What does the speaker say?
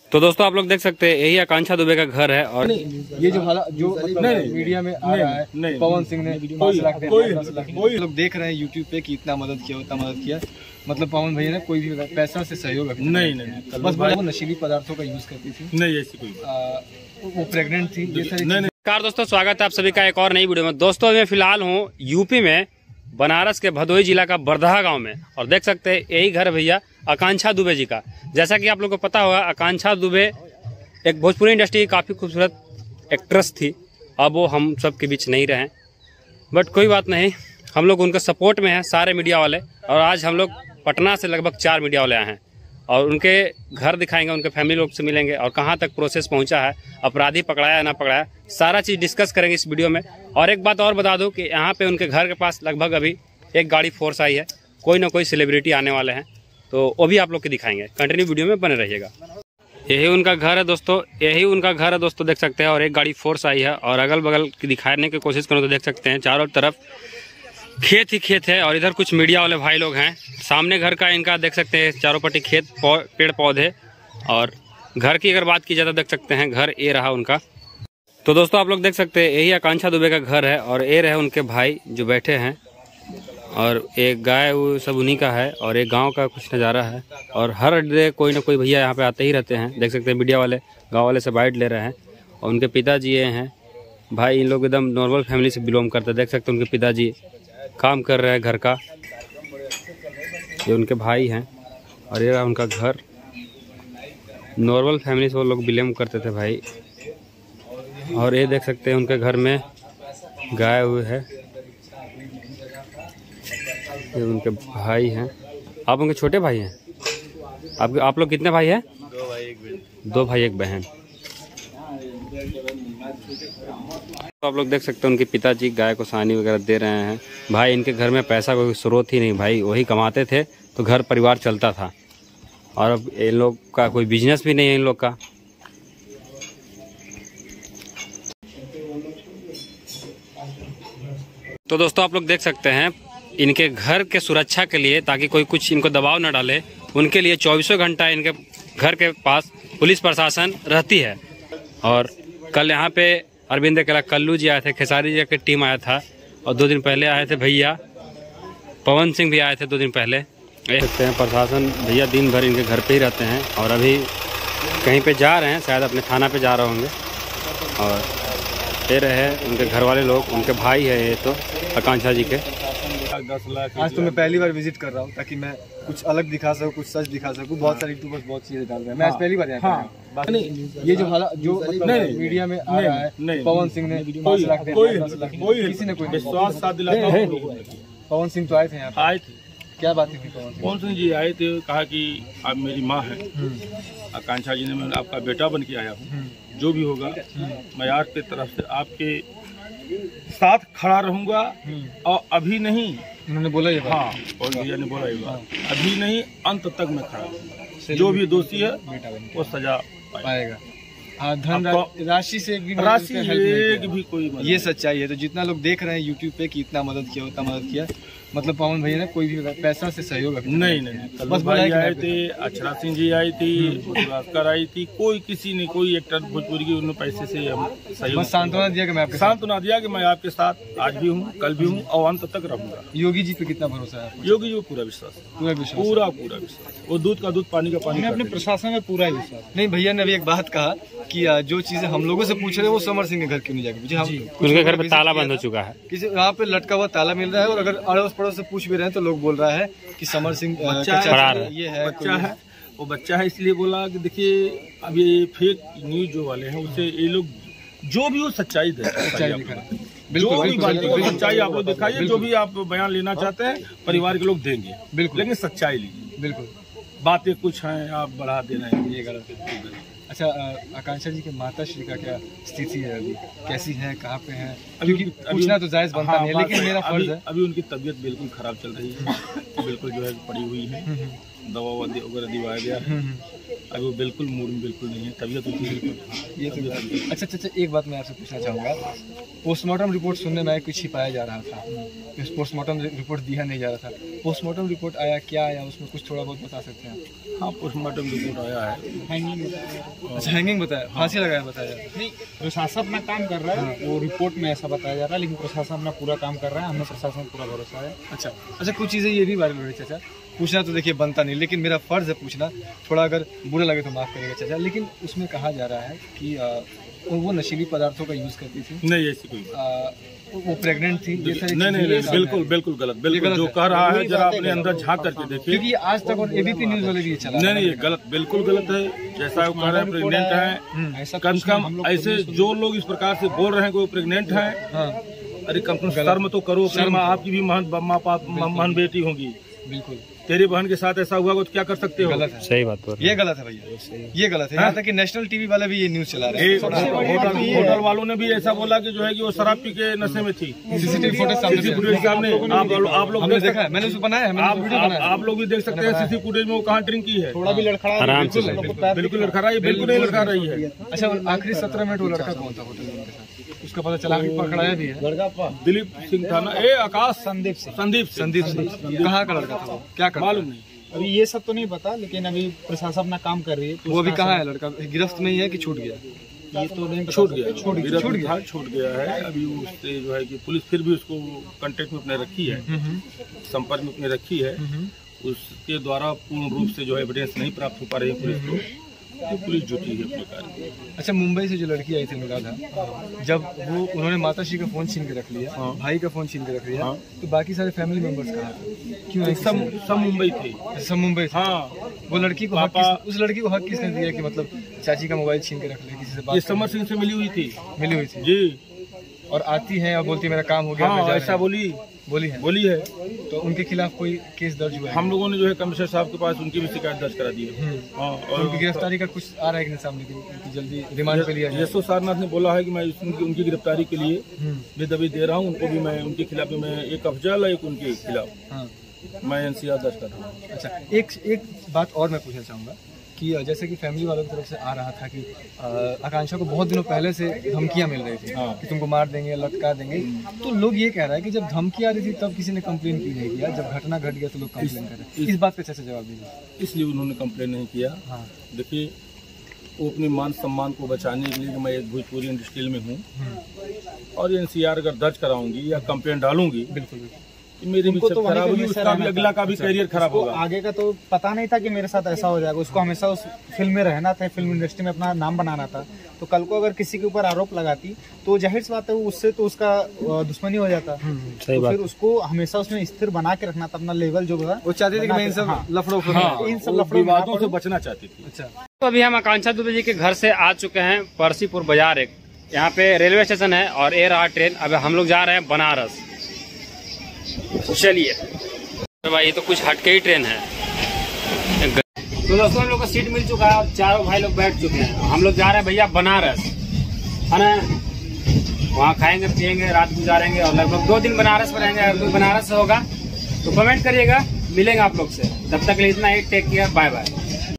तो दोस्तों आप लोग देख सकते हैं यही आकांक्षा दुबे का घर है। और ये जो हालात जो मीडिया में आ रहा है, पवन सिंह ने 5 लाख लोग देख रहे हैं यूट्यूब पे कि इतना मदद किया उतना मदद किया, मतलब पवन भैया ने कोई भी पैसा से सहयोग नहीं, बस वो नशीली पदार्थों का यूज करती थी, नहीं ऐसी कोई वो प्रेग्नेंट थी। नमस्कार दोस्तों, स्वागत है आप सभी का एक और नई वीडियो में। दोस्तों मैं फिलहाल हूँ यूपी में बनारस के भदोही जिला का बरदहा गांव में, और देख सकते हैं यही घर भैया आकांक्षा दुबे जी का। जैसा कि आप लोगों को पता होगा, आकांक्षा दुबे एक भोजपुरी इंडस्ट्री की काफ़ी खूबसूरत एक्ट्रेस थी। अब वो हम सब के बीच नहीं रहे, बट कोई बात नहीं, हम लोग उनके सपोर्ट में हैं सारे मीडिया वाले। और आज हम लोग पटना से लगभग 4 मीडिया वाले आए हैं और उनके घर दिखाएंगे, उनके फैमिली लोग से मिलेंगे और कहाँ तक प्रोसेस पहुँचा है, अपराधी पकड़ाया या ना पकड़ाया, सारा चीज़ डिस्कस करेंगे इस वीडियो में। और एक बात और बता दूं कि यहाँ पे उनके घर के पास लगभग अभी एक गाड़ी फोर्स आई है, कोई ना कोई सेलिब्रिटी आने वाले हैं, तो वो भी आप लोग के दिखाएंगे। कंटिन्यू वीडियो में बने रहिएगा। यही उनका घर है दोस्तों, यही उनका घर है दोस्तों, देख सकते हैं। और एक गाड़ी फोर्स आई है और अगल बगल की दिखाने की कोशिश करूँ तो देख सकते हैं चारों तरफ खेत ही खेत है। और इधर कुछ मीडिया वाले भाई लोग हैं। सामने घर का इनका देख सकते हैं चारों पट्टी खेत, पेड़ पौधे। और घर की अगर बात की जाए तो देख सकते हैं घर ये रहा उनका। तो दोस्तों आप लोग देख सकते हैं यही आकांक्षा दुबे का घर है और ये रहे उनके भाई जो बैठे हैं। और एक गाय वो सब उन्हीं का है और एक गांव का कुछ नज़ारा है। और हर डे कोई ना कोई भैया यहाँ पे आते ही रहते हैं, देख सकते हैं। मीडिया वाले गांव वाले से बाइट ले रहे हैं और उनके पिताजी ये हैं भाई, इन लोग एकदम नॉर्मल फैमिली से बिलोंग करते हैं। देख सकते हैं उनके पिताजी काम कर रहे हैं घर का, ये उनके भाई हैं। और ये रहा उनका घर, नॉर्मल फैमिली से वो लोग बिलोंग करते थे भाई। और ये देख सकते हैं उनके घर में गाय हुए है, ये उनके भाई हैं। आप उनके छोटे भाई हैं? आप लोग कितने भाई हैं? 2 भाई 1 बहन। तो आप लोग देख सकते हैं उनके पिताजी गाय को सानी वगैरह दे रहे हैं। भाई इनके घर में पैसा कोई स्रोत ही नहीं भाई, वही कमाते थे तो घर परिवार चलता था। और अब इन लोग का कोई बिजनेस भी नहीं है इन लोग का। तो दोस्तों आप लोग देख सकते हैं इनके घर के सुरक्षा के लिए, ताकि कोई कुछ इनको दबाव न डाले, उनके लिए 24 घंटा इनके घर के पास पुलिस प्रशासन रहती है। और कल यहाँ पे अरविंद केला कल्लू जी आए थे, खेसारी जी की टीम आया था, और 2 दिन पहले आए थे भैया पवन सिंह भी आए थे 2 दिन पहले। देख सकते हैं प्रशासन भैया दिन भर इनके घर पे ही रहते हैं और अभी कहीं पे जा रहे हैं, शायद अपने थाना पे जा रहे होंगे। और ये रहे उनके घर वाले लोग, उनके भाई है ये तो आकांक्षा जी के। 10 लाख आज तो मैं पहली बार विजिट कर रहा हूँ ताकि मैं कुछ अलग दिखा सकूँ, कुछ सच दिखा सकूँ। बहुत सारे यूट्यूबर्स बहुत चीजें डाल रहे हैं, मैं आज पहली बार यहाँ ये जो हालात जो मीडिया में आ रहा है, पवन सिंह ने 5 लाख किसी ने कोई विश्वास साथ दिलाया। पवन सिंह तो आए थे यहाँ, आए थे, क्या बात थी? पवन सिंह जी आए थे, कहा कि आप मेरी माँ है आकांक्षा जी ने, मैं आपका बेटा बन के आया हूँ, जो भी होगा मैं आपके तरफ से आपके साथ खड़ा रहूंगा। और अभी नहीं, उन्होंने बोला ये, हाँ और भैया ने बोला ये बात, अभी नहीं अंत तक मैं खड़ा रहूंगा। जो भी दोषी है वो सजा पाएगा। धन राशि से एक भी कोई, ये सच्चाई है। तो जितना लोग देख रहे हैं यूट्यूब पे कि इतना मदद किया उतना मदद किया, मतलब पवन भैया ने कोई भी पैसा से सहयोग नहीं, बस भाई आए थे, अक्षरा सिंह जी आई थी, भास्कर आई थी, कोई किसी ने, कोई एक्टर भोजपुरी की उन्होंने पैसे से सहयोग, सांत्वना दिया कि मैं आपके साथ आज भी हूँ, कल भी हूँ और अंत तक रहूंगा। योगी जी पे कितना भरोसा है? योगी जी को पूरा विश्वास, पूरा विश्वास। वो दूध का दूध, पानी का पानी, अपने प्रशासन में पूरा विश्वास। नहीं, भैया ने अभी एक बात कहा कि जो चीजें हम लोगों से पूछ रहे हैं वो समर सिंह के घर क्यों नहीं जाके पूछे। हम उनके घर पे ताला बंद हो चुका है, किसी वहाँ पे लटका हुआ ताला मिल रहा है। और अगर अड़ोस पड़ोस से पूछ भी रहे हैं तो लोग बोल रहा है कि समर सिंह ये है, बच्चा है, वो बच्चा है। इसलिए बोला कि देखिए अब ये फेक न्यूज जो वाले हैं उससे ये लोग जो भी वो सच्चाई दे, बिल्कुल सच्चाई आप लोग दिखाइए, जो भी आप बयान लेना चाहते हैं परिवार के लोग देंगे, बिल्कुल, लेकिन सच्चाई लीजिए। बिल्कुल, बातें कुछ हैं आप बढ़ा दे रहे हैं, ये गलत है। अच्छा, आकांक्षा जी के माता श्री का क्या स्थिति है अभी, कैसी है, कहाँ पे है? क्योंकि पूछना तो जायज बनता नहीं है, लेकिन मेरा फर्ज है। अभी उनकी तबीयत बिल्कुल खराब चल रही है, बिल्कुल जो है पड़ी हुई है। दवा वगैरह दिवाया गया है। अभी वो बिल्कुल मूड में बिल्कुल नहीं है, तबीयत ये तो अच्छा, एक बात मैं आपसे पूछना चाहूँगा। पोस्टमार्टम रिपोर्ट सुनने में कुछ छिपाया जा रहा था, पोस्टमार्टम रिपोर्ट दिया नहीं जा रहा था। पोस्टमार्टम रिपोर्ट आया, क्या आया उसमें, कुछ थोड़ा बहुत बता सकते हैं? हाँ, पोस्टमार्टम रिपोर्ट आया है, हैंगिंग। अच्छा, हैंगिंग बताया, फांसी लगाया बताया? नहीं, प्रशासन अपना काम कर रहा है, वो रिपोर्ट में ऐसा बताया जा रहा है, लेकिन प्रशासन अपना पूरा काम कर रहा है, हमें प्रशासन पूरा भरोसा है। अच्छा, कुछ चीज़ें ये भी वायरल हो रही है चाचा। पूछना तो देखिए बनता नहीं, लेकिन मेरा फर्ज है पूछना, थोड़ा अगर बुरा लगे तो माफ़ करेगा चाचा। लेकिन उसमें कहा जा रहा है कि वो नशीली पदार्थों का यूज़ करती थी। नहीं, ऐसी कोई वो प्रेग्नेंट थी? नहीं, बिल्कुल गलत, बिल्कुल जो कह रहा है जरा अपने अंदर झांक करके देखिए, क्योंकि आज तक और एबीपी न्यूज़ वाले भी चला। नहीं, ये गलत, बिल्कुल गलत है। जैसा वो कह रहे हैं प्रेग्नेंट है, कम से कम ऐसे जो लोग इस प्रकार से बोल रहे हैं कि वो प्रेग्नेंट है, अरे कम से कम शर्म तो करो। शर्म, आपकी भी महान बेटी होगी, बिल्कुल तेरी बहन के साथ ऐसा हुआ तो क्या कर सकते हो? गलत है, सही बात है, ये गलत है भैया, ये गलत है। यहाँ तक कि नेशनल टीवी वाले भी ये न्यूज चला रहे हैं। होटल वालों ने भी ऐसा बोला कि जो है कि वो शराब पी के नशे में थी। सीसीटीवी फुटेज सामने आप लोग ने देखा है, मैंने उसको बनाया है, आप लोग भी देख सकते हैं सीसीटीवी फुटेज में वो कहाँ ड्रिंक की है। थोड़ा भी लड़खड़ा आराम से बिल्कुल लड़खा रही है, बिल्कुल नहीं लड़खा रही है। अच्छा, आखिरी 17 मिनट वो लड़का कौन था होटल में उनके साथ? उसका पता चला कि पकड़ाया भी है। दिलीप सिंह था ना, आकाश संदीप कहाँ का लड़का था, क्या कर मालूम नहीं, अभी ये सब तो नहीं पता, लेकिन अभी प्रशासन अपना काम कर रही है। वो अभी कहाँ है लड़का, गिरफ्त में ही है कि छूट गया? ये तो नहीं, छूट गया है। अभी उससे जो है कि पुलिस फिर भी उसको कांटेक्ट में अपने रखी है, संपर्क में अपने रखी है। उसके द्वारा पूर्ण रूप से जो है एविडेंस नहीं प्राप्त हो पा रही है पुलिस को, तो पुलिस जुटी है अपने कार्य। अच्छा, मुंबई से जो लड़की आई थी अनुराधा, जब वो उन्होंने माताश्री का फोन छीन के रख लिया, भाई का फोन छीन के रख लिया, तो बाकी सारे फैमिली मेंबर्स कहाँ थे? क्यों? सब मुंबई थे। सब मुंबई थे। हाँ, वो लड़की को उस लड़की को हक किसने दिया कि मतलब चाची का मोबाइल छीन के रख ले? किसी से बात? ये समर सिंह से मिली हुई थी जी, और आती है और बोलती है मेरा काम हो गया। हाँ, ऐसा बोली है। तो उनके खिलाफ कोई केस दर्ज हुआ है? हम लोगों ने जो है कमिश्नर साहब के पास उनकी भी शिकायत दर्ज करा दी है। हाँ, और उनकी गिरफ्तारी का कुछ आ रहा है कि नहीं सामने, की जल्दी रिमांड पे लिया जाए? यशो सारनाथ ने बोला है कि मैं उनकी गिरफ्तारी के लिए बेदबी दे रहा हूँ, उनको भी मैं उनके खिलाफ मैं एक अफजल एक उनके खिलाफ मैं एनसीआर दर्ज कर रहा हूँ। अच्छा, एक बात और मैं पूछना चाहूँगा कि जैसे कि फैमिली वालों की तरफ से आ रहा था कि आकांक्षा को बहुत दिनों पहले से धमकियां मिल रही थी कि तुमको मार देंगे, लटका देंगे, तो लोग ये कह रहा है कि जब धमकी आ रही थी तब किसी ने कंप्लेन क्यों नहीं किया, जब घटना घट गया तो लोग कंप्लेन कर रहे हैं? इस बात पे कैसे जवाब दीजिए? इसलिए उन्होंने कंप्लेन नहीं किया। देखिए, वो अपने मान सम्मान को बचाने के लिए मैं एक भोजपुरी इंडस्ट्री में हूँ, और एनसीआर अगर दर्ज कराऊंगी या कंप्लेन डालूंगी, बिल्कुल मेरी भी तो खराब होगी, उसका भी अगला का भी करियर खराब होगा। आगे का तो पता नहीं था कि मेरे साथ ऐसा हो जाएगा। उसको हमेशा उस फिल्म में रहना था, फिल्म इंडस्ट्री में अपना नाम बनाना था। तो कल को अगर किसी के ऊपर आरोप लगाती तो जाहिर सी बात है उससे तो उसका दुश्मनी हो जाता। तो फिर उसको हमेशा उसमें स्थिर बना के रखना था, अपना लेवल जो था वो चाहती थी कि मैं इन सब लफड़ों विवादों से बचना चाहती थी। अच्छा, तो अभी हम आकांक्षा दुबे जी के घर से आ चुके हैं परसीपुर बाजार। एक यहाँ पे रेलवे स्टेशन है और ए रहा ट्रेन। अब हम लोग जा रहे हैं बनारस। चलिए तो भाई, ये तो कुछ हटके ही ट्रेन है। तो दोस्तों, हम लोग को सीट मिल चुका है और चारों भाई लोग बैठ चुके हैं। हम लोग जा रहे हैं भैया बनारस, है ना। वहाँ खाएंगे पियेंगे, रात गुजारेंगे और लगभग 2 दिन बनारस में रहेंगे। अगर कोई बनारस से होगा तो कमेंट करिएगा, मिलेंगे आप लोग से। तब तक के लिए इतना ही, टेक केयर, बाय बाय।